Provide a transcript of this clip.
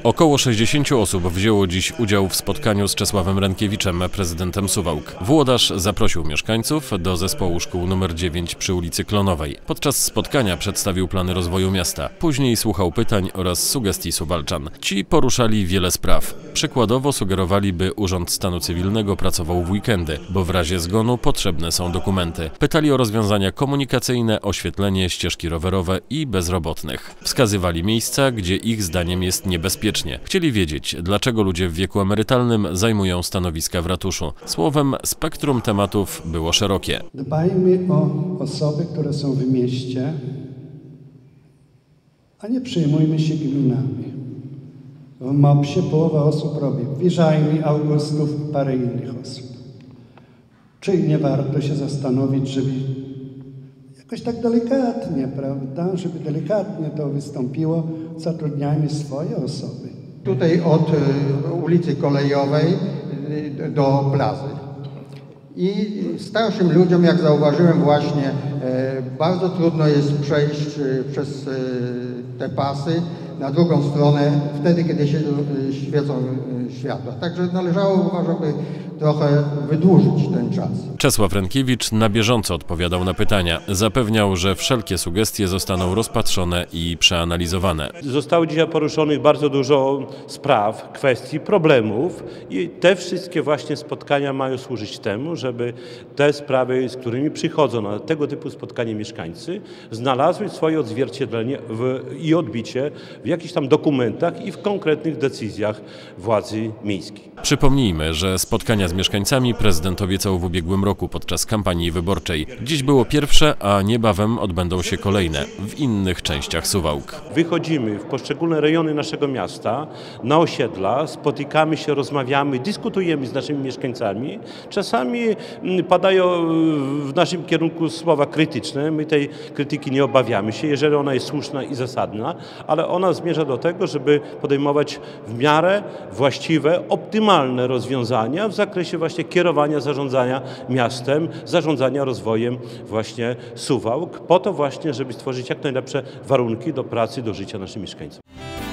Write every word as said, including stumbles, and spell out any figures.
Około sześćdziesięciu osób wzięło dziś udział w spotkaniu z Czesławem Rękiewiczem, prezydentem Suwałk. Włodarz zaprosił mieszkańców do zespołu szkół numer dziewięć przy ulicy Klonowej. Podczas spotkania przedstawił plany rozwoju miasta. Później słuchał pytań oraz sugestii suwalczan. Ci poruszali wiele spraw. Przykładowo sugerowali, by Urząd Stanu Cywilnego pracował w weekendy, bo w razie zgonu potrzebne są dokumenty. Pytali o rozwiązania komunikacyjne, oświetlenie, ścieżki rowerowe i bezrobotnych. Wskazywali miejsca, gdzie ich zdaniem jest niebezpiecznie. Chcieli wiedzieć, dlaczego ludzie w wieku emerytalnym zajmują stanowiska w ratuszu. Słowem, spektrum tematów było szerokie. Dbajmy o osoby, które są w mieście, a nie przejmujmy się gminami. W MOPS-ie połowa osób robi Wiżajni, Augustów, parę innych osób. Czy nie warto się zastanowić, żeby jakoś tak delikatnie, prawda, żeby delikatnie to wystąpiło, zatrudniajmy swoje osoby. Tutaj od ulicy Kolejowej do plazy. I starszym ludziom, jak zauważyłem właśnie, bardzo trudno jest przejść przez te pasy na drugą stronę wtedy, kiedy się świecą światła. Także należało, uważam, by trochę wydłużyć ten czas. Czesław Rękiewicz na bieżąco odpowiadał na pytania. Zapewniał, że wszelkie sugestie zostaną rozpatrzone i przeanalizowane. Zostało dzisiaj poruszonych bardzo dużo spraw, kwestii, problemów i te wszystkie właśnie spotkania mają służyć temu, żeby te sprawy, z którymi przychodzą na tego typu spotkanie mieszkańcy, znalazły swoje odzwierciedlenie w, i odbicie w jakichś tam dokumentach i w konkretnych decyzjach władzy miejskiej. Przypomnijmy, że spotkania z mieszkańcami prezydent obiecał w ubiegłym roku podczas kampanii wyborczej. Dziś było pierwsze, a niebawem odbędą się kolejne w innych częściach Suwałk. Wychodzimy w poszczególne rejony naszego miasta, na osiedla, spotykamy się, rozmawiamy, dyskutujemy z naszymi mieszkańcami. Czasami padają w naszym kierunku słowa krytyczne. My tej krytyki nie obawiamy się, jeżeli ona jest słuszna i zasadna, ale ona zmierza do tego, żeby podejmować w miarę właściwe, optymalne rozwiązania w zakresie właśnie kierowania, zarządzania miastem, zarządzania rozwojem właśnie Suwałk, po to właśnie, żeby stworzyć jak najlepsze warunki do pracy, do życia naszym mieszkańcom.